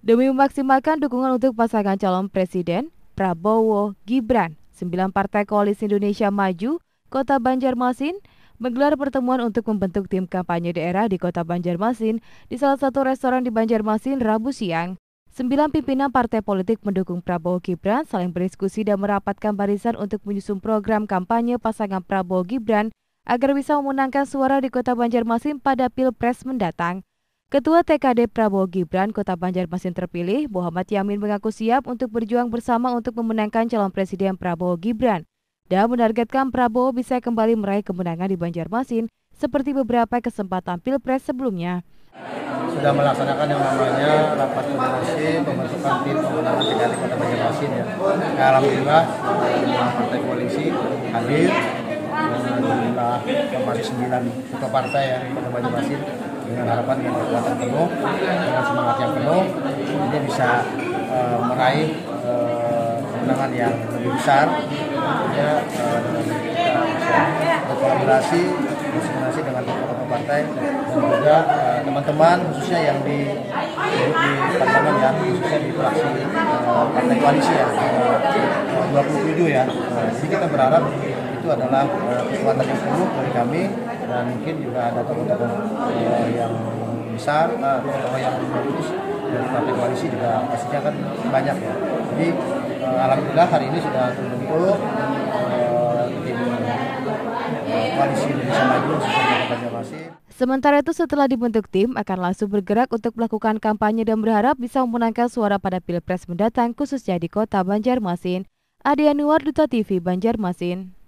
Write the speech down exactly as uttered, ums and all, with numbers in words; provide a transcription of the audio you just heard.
Demi memaksimalkan dukungan untuk pasangan calon presiden, Prabowo Gibran, sembilan partai Koalisi Indonesia Maju, Kota Banjarmasin, menggelar pertemuan untuk membentuk tim kampanye daerah di Kota Banjarmasin di salah satu restoran di Banjarmasin Rabu siang. Sembilan pimpinan partai politik mendukung Prabowo Gibran saling berdiskusi dan merapatkan barisan untuk menyusun program kampanye pasangan Prabowo Gibran agar bisa memenangkan suara di Kota Banjarmasin pada Pilpres mendatang. Ketua T K D Prabowo Gibran Kota Banjarmasin terpilih, Muhammad Yamin mengaku siap untuk berjuang bersama untuk memenangkan calon presiden Prabowo Gibran dan menargetkan Prabowo bisa kembali meraih kemenangan di Banjarmasin seperti beberapa kesempatan Pilpres sebelumnya. Sudah melaksanakan yang namanya rapat koordinasi pembentukan tim pemenangan T K D Kota Banjarmasin ya. Alhamdulillah lima partai koalisi hadir, jumlah masih sembilan ketua partai ya Kota Banjarmasin dengan harapan dengan kekuatan penuh, dengan semangat yang penuh, ini bisa uh, meraih uh, kemenangan yang lebih besar. Ya, uh, kita bisa berkolaborasi, berkoordinasi dengan tokoh-tokoh partai dan juga teman-teman uh, khususnya yang di di parlemen ya, khususnya di fraksi uh, partai koalisi ya, uh, dua puluh tujuh ya. Uh, jadi kita berharap itu adalah uh, kekuatan yang penuh dari kami, dan mungkin juga ada tokoh-tokoh uh, yang besar, uh, tokoh yang bagus dari partai koalisi juga pastinya kan banyak ya. Jadi uh, alhamdulillah hari ini sudah terbentuk uh, tim uh, koalisi Indonesia Maju khususnya Kota Banjarmasin. Sementara itu setelah dibentuk tim akan langsung bergerak untuk melakukan kampanye dan berharap bisa memenangkan suara pada Pilpres mendatang khususnya di Kota Banjarmasin. Adia Nuar, Duta T V Banjarmasin.